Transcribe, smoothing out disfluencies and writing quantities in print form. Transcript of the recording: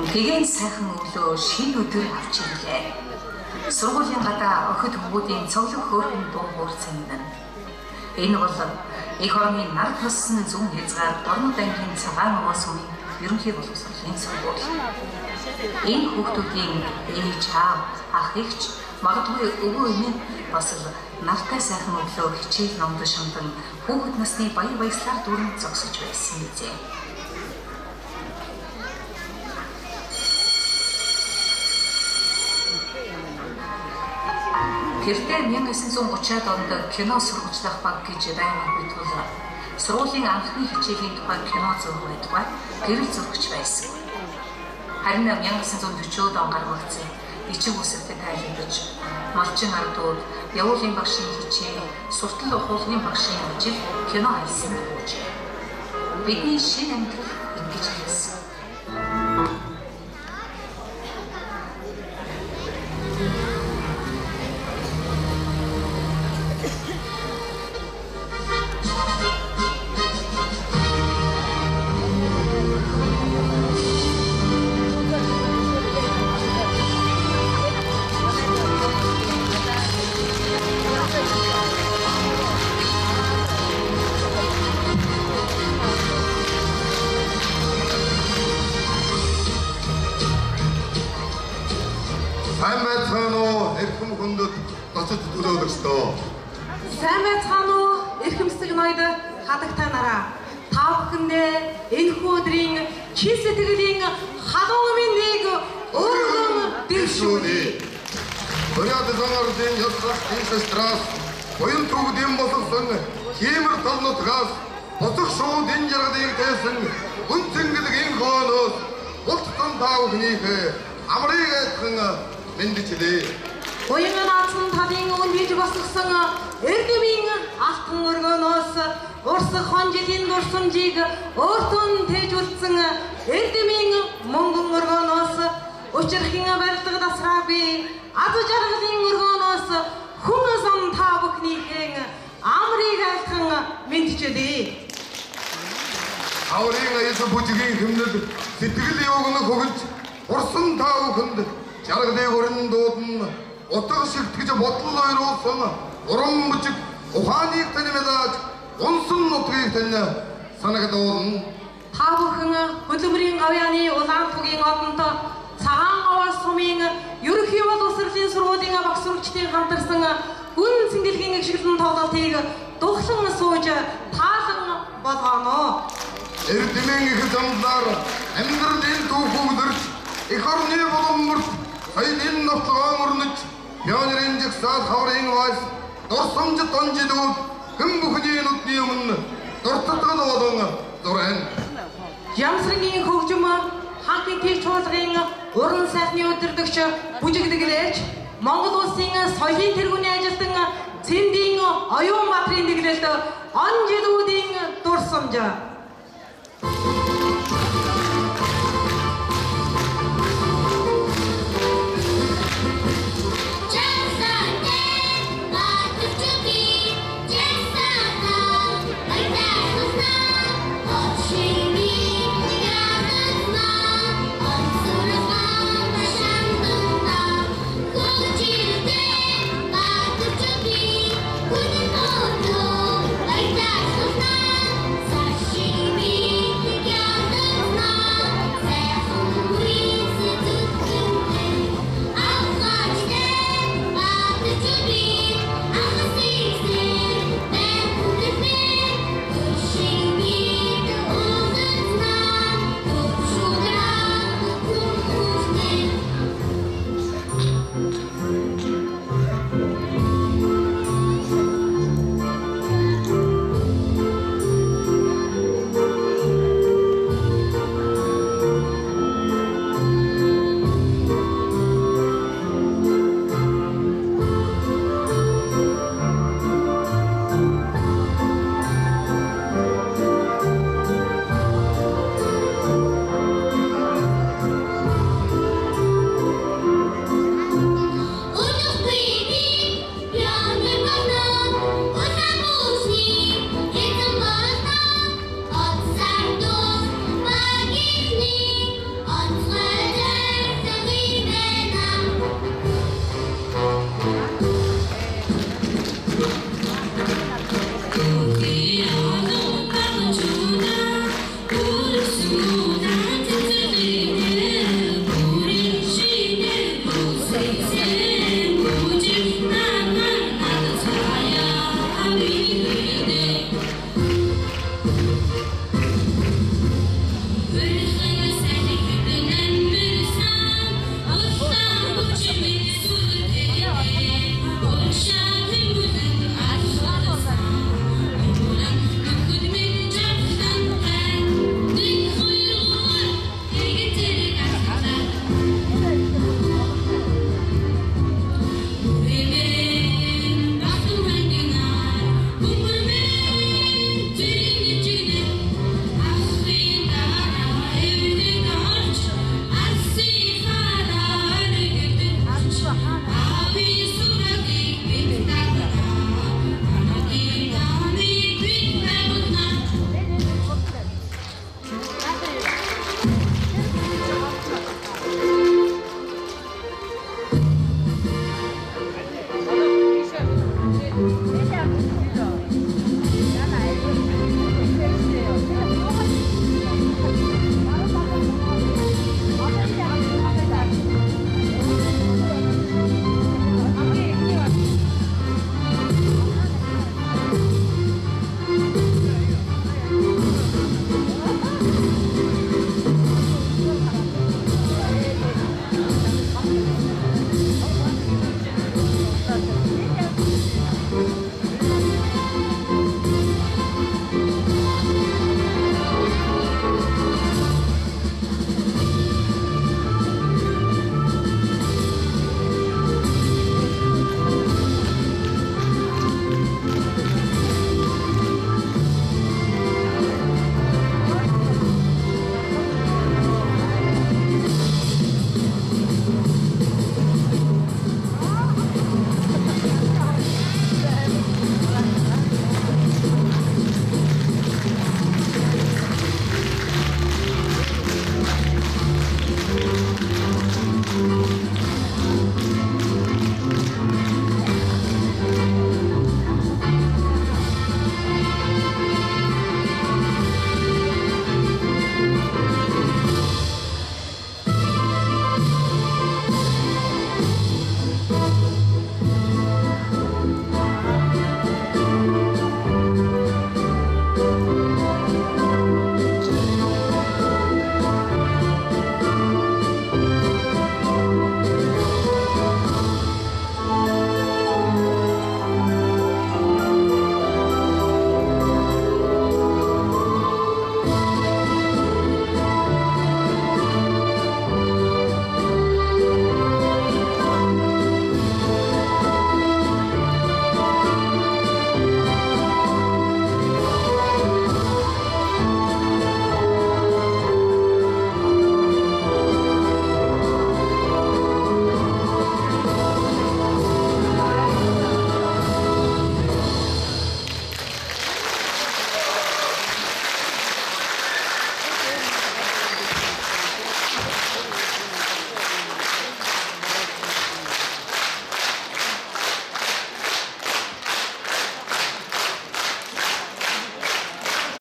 Гэгээн сайхан өглөө шинэ өдөр авч ирлээ. Сургуулийн гадаа охид хүмүүдийн цоглог хөөрхөн дуу хуурцсан юм. Энэ бол эх орны нар туссан зүүн хязгаар Дорнод аймгийн цагаан овоо сумын ерөнхий боловсролын сургууль. Энэ хүүхдүүдийн ээж аав, ах эгч, магадгүй өвөө эмээ бас л нартай сайхан өглөө хичээл номд шамдан хүүхэд насны баяр баясгалаар дүрэн зогсож байсан мэт. Тэртээ 1930-ад онд кино сургуучлах баг гэж байнга битгүүл сургуулийн анхны хичээлийн тухай кино зурх байдгаа гэрэл зурагч байсан. Харин 1940-од он гаргагдсан Ичиг үсэгтэй тайлбарж малчин ардууд, явуулын багшийн хичээл, суртал ухуулгын багшийн ажил кино хийсэн гэж. Бидний шинэ амьдрал ингэж хэлсэн. Сайн байцгаана уу? Эрхэм хүндэт гоцод төлөөлөгчдөө. Сайн байцгаана уу? Эрхэмсэг ноёд хадагтай нараа. Та бүхэндээ энэхүү өдрийн чин сэтгэлийн халуун мэндийг өргөн дэвшүүлье. Өрөөд зангардын ёслох инстрас, буян төвдийн болсон химэр толнотгаас боцох шууд энэ жаргалыг тээсэн үнцэнгэлгийн хоолоос болтон таавхнийх амрыг айхан мэндичлээ. Буян наацсан талын үнбиж босгосон эрдэмийн алтан өргөнөөс урсах хонжилын дурсамжийг өөртөө тээжүүлсэн эрдэмийн мөнгөн өргөнөөс учирхийн барилга дасраагүй аз жаргалын өргөнөөс хүн зам та бүхнийхэн амрыг айхан мэндичлээ. Аврын аясан бүжгийн хэмнэл сэтгэл явгныг хөгж урсан та бүхэнд жаргалыг өрн дуудна утга шигтгэж бодол ойруулсан уран бүжиг ухааныг танимлаад унсан нутгийг таня санагдуулна. Та бүхэн хөдөлмөрийн гавьяаны улаан тугийн одонд цагаан овоо сумын ерөнхий боловсролын сургуулийн багш сурагчдын хамтарсан гүн цэнгэлгийн гişгэлэн тоглолтыг духлан сууж таалан болгоно. Эрдэмийн их замлаар амьдралын түүхүүдэрч эх орны боломжт соёлын нотгоон өрнөж пионерын жагсаал хаврын вайс дурсамжит онжилүүд хэн бүхний нүдний өмнө дуртатгал болон зурэн. Ямсрангийн хөгжим хаалтын тийч чуулгын уран сайхны өдөрдөгч бүжигдэглэж Монгол улсын соёлын тэргүүний ажилтан Цэндийн Оюун Баатрын дэглэлд он жилүүдийн дурсамж